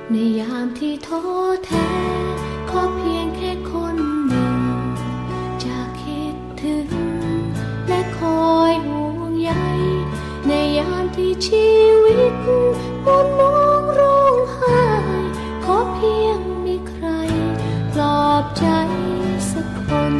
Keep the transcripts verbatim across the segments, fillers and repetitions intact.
ในยามที่ท้อแท้ขอเพียงแค่คนหนึ่งจะคิดถึงและคอยห่วงใยในยามที่ชีวิตมุนมองร้องไห้ขอเพียงมีใครปลอบใจสักคน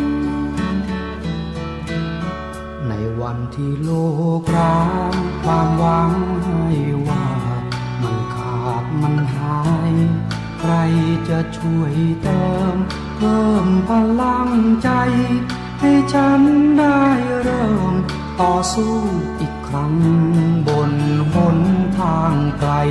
ในวันที่โลกร้างความหวังให้ว่ามันขาดมันหายใครจะช่วยเติมเพิ่มพลังใจให้ฉันได้เริ่มต่อสู้อีกครั้งบนหนทางไกล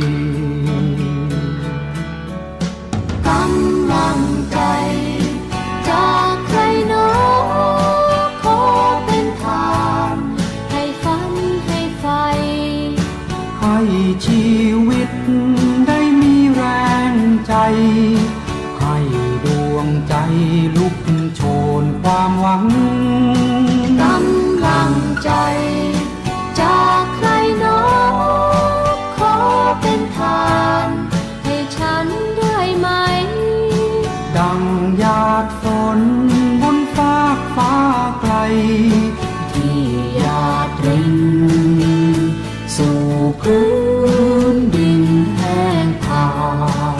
กำลังใจจากใครหนอขอเป็นทางให้ฝันให้ไฟให้ชีวิตได้มีแรงใจให้ดวงใจลุกโชนความหวังกำลังใจจากใครหนอขอเป็นทางให้ฉันได้ไหมดังหยาดฝนบนฟากฟ้าไกลที่หยาดรินสู่พื้นดินแห้งผาก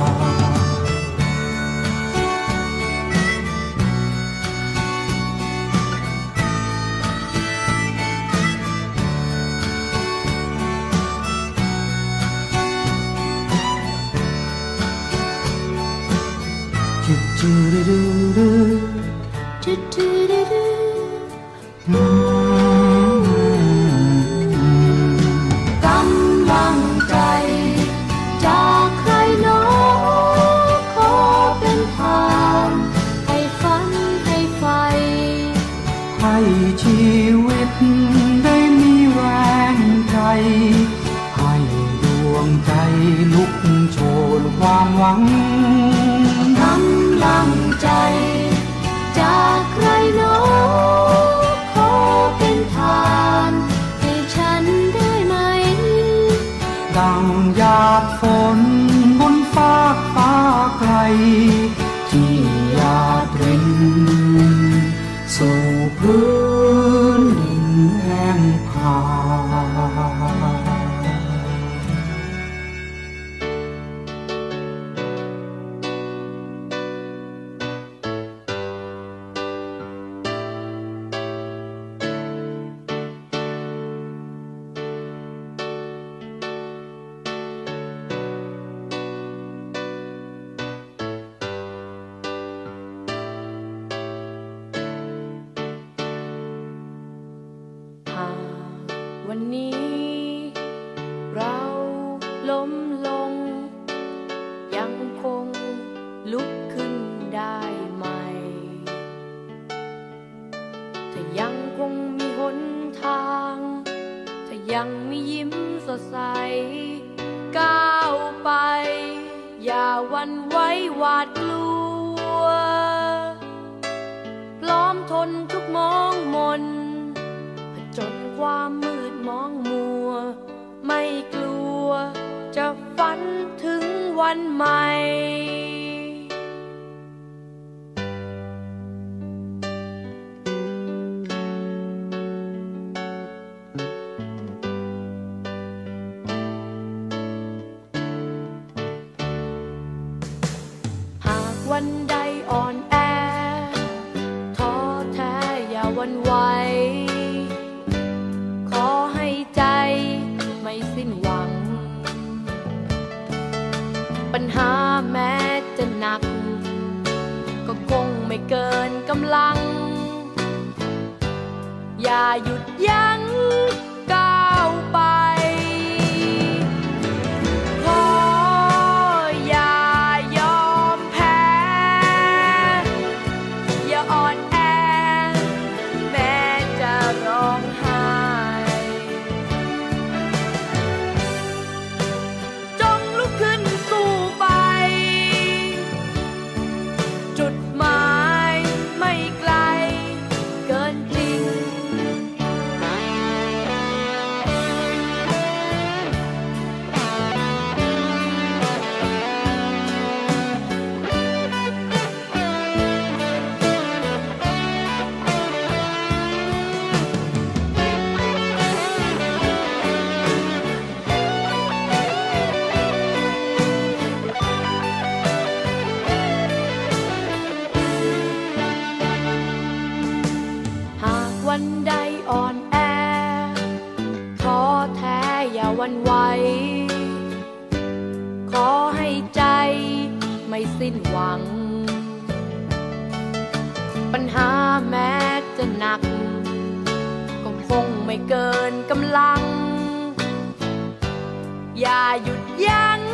กำลังใจจากใครหนอขอเป็นทางให้ฝันให้ไฟให้ชีวิตได้มีแรงใจให้ดวงใจลุกโชนความหวังกำลังใจจากใครหนอขอเป็นทางให้ฉันได้ไหมดังหยาดฝนบนฟากฟ้าไกลที่หยาดรินสู่พื้นดินแห้งผากวันนี้เราล้มลงยังคงลุกขึ้นได้ใหม่ถ้ายังคงมีหนทางถ้ายังมียิ้มสดใสก้าวไปอย่าหวั่นไหวหวาดกลัวพร้อมทนทุกมองมนจนความมืดมองมัวไม่กลัวจะฝันถึงวันใหม่หากวันใดอ่อนแอท้อแท้อย่าหวั่นไหวปัญหาแม้จะหนักก็คงไม่เกินกำลังอย่าหยุดยั้งก้าวไปขออย่ายอมแพ้อย่าอ่อนแอแม้จะร้องไห้จุดหมายไม่ไกลเกินจริงสิ้นหวังปัญหาแม้จะหนักก็คงไม่เกินกำลังอย่าหยุดยั้ง